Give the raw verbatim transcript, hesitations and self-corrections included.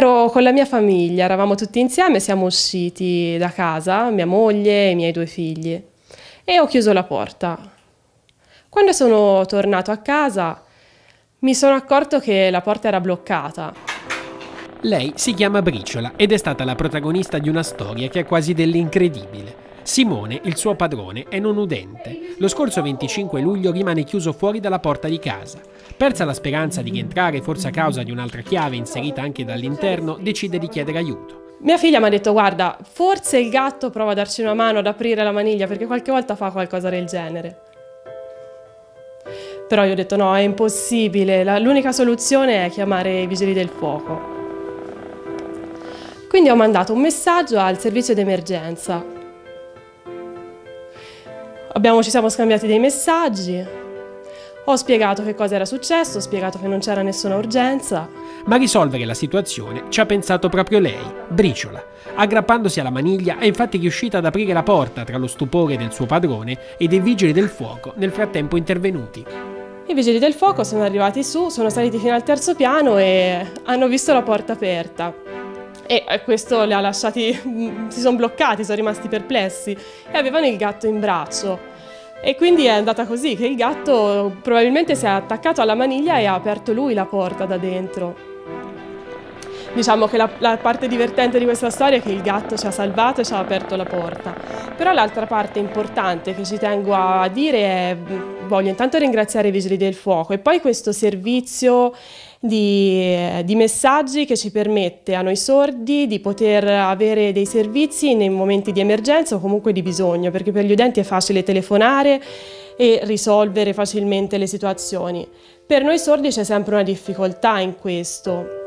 Ero con la mia famiglia, eravamo tutti insieme, siamo usciti da casa, mia moglie e i miei due figli, e ho chiuso la porta. Quando sono tornato a casa mi sono accorto che la porta era bloccata. Lei si chiama Briciola ed è stata la protagonista di una storia che è quasi dell'incredibile. Simone, il suo padrone, è non udente. Lo scorso venticinque luglio rimane chiuso fuori dalla porta di casa. Persa la speranza di rientrare, forse a causa di un'altra chiave inserita anche dall'interno, decide di chiedere aiuto. Mia figlia mi ha detto: guarda, forse il gatto prova a darci una mano ad aprire la maniglia, perché qualche volta fa qualcosa del genere. Però io ho detto no, è impossibile, l'unica soluzione è chiamare i vigili del fuoco. Quindi ho mandato un messaggio al servizio d'emergenza. Abbiamo, ci siamo scambiati dei messaggi, ho spiegato che cosa era successo, ho spiegato che non c'era nessuna urgenza. Ma a risolvere la situazione ci ha pensato proprio lei, Briciola. Aggrappandosi alla maniglia è infatti riuscita ad aprire la porta tra lo stupore del suo padrone e dei vigili del fuoco nel frattempo intervenuti. I vigili del fuoco sono arrivati su, sono saliti fino al terzo piano e hanno visto la porta aperta. E questo li ha lasciati, si sono bloccati, sono rimasti perplessi e avevano il gatto in braccio. E quindi è andata così, che il gatto probabilmente si è attaccato alla maniglia e ha aperto lui la porta da dentro. Diciamo che la, la parte divertente di questa storia è che il gatto ci ha salvato e ci ha aperto la porta. Però l'altra parte importante che ci tengo a dire è: voglio intanto ringraziare i vigili del fuoco e poi questo servizio Di, di messaggi che ci permette a noi sordi di poter avere dei servizi nei momenti di emergenza o comunque di bisogno, perché per gli udenti è facile telefonare e risolvere facilmente le situazioni. Per noi sordi c'è sempre una difficoltà in questo.